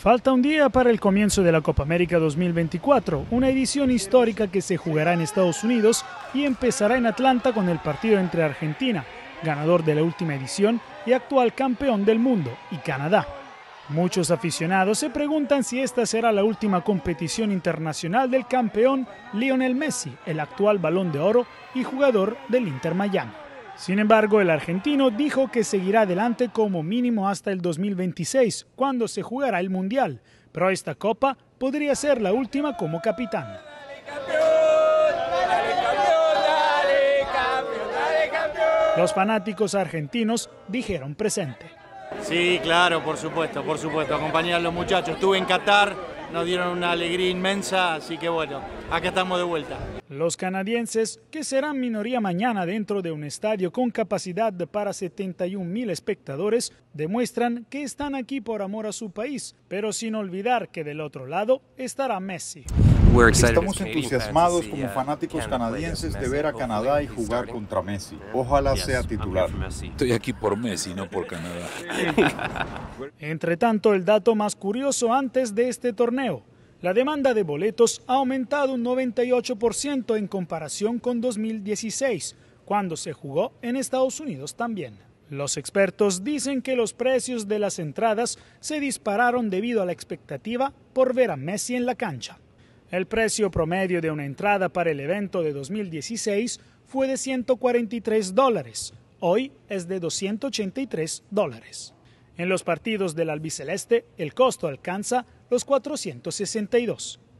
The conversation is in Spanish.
Falta un día para el comienzo de la Copa América 2024, una edición histórica que se jugará en Estados Unidos y empezará en Atlanta con el partido entre Argentina, ganador de la última edición y actual campeón del mundo, y Canadá. Muchos aficionados se preguntan si esta será la última competición internacional del campeón Lionel Messi, el actual Balón de Oro y jugador del Inter Miami. Sin embargo, el argentino dijo que seguirá adelante como mínimo hasta el 2026, cuando se jugará el Mundial, pero esta copa podría ser la última como capitán. Los fanáticos argentinos dijeron presente. Sí, claro, por supuesto, acompañar a los muchachos. Estuve en Qatar, nos dieron una alegría inmensa, así que bueno, acá estamos de vuelta. Los canadienses, que serán minoría mañana dentro de un estadio con capacidad para 71,000 espectadores, demuestran que están aquí por amor a su país, pero sin olvidar que del otro lado estará Messi. Estamos entusiasmados como fanáticos canadienses de ver a Canadá y jugar contra Messi. Ojalá sea titular. Estoy aquí por Messi, no por Canadá. Entre tanto, el dato más curioso antes de este torneo: la demanda de boletos ha aumentado un 98% en comparación con 2016, cuando se jugó en Estados Unidos también. Los expertos dicen que los precios de las entradas se dispararon debido a la expectativa por ver a Messi en la cancha. El precio promedio de una entrada para el evento de 2016 fue de $143. Hoy es de $283. En los partidos del albiceleste, el costo alcanza los $462.